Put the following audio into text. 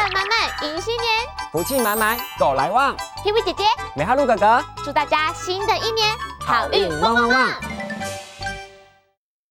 满满迎新年， 福气满满狗来旺。 Kiwi 姐姐美哈路哥哥， 祝大家新的一年好运旺旺旺！